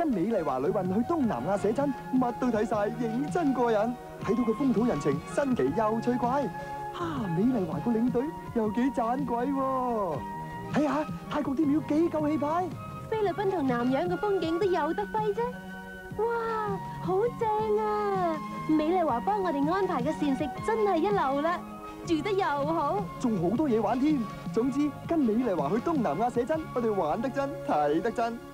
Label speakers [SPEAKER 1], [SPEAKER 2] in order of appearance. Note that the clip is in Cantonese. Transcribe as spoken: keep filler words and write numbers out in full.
[SPEAKER 1] 跟美麗華旅運去東南亞寫真，乜都睇晒，認真過癮。睇到個風土人情，新奇又趣怪。哈！美麗華個領隊又幾盞鬼喎！睇下泰國啲廟幾夠氣派，
[SPEAKER 2] 菲律賓同南洋嘅風景都有得揮啫。哇，好正啊！美麗華幫我哋安排嘅膳食真係一流啦，住得又好，
[SPEAKER 1] 仲好多嘢玩添。總之，跟美麗華去東南亞寫真，我哋玩得真，睇得真。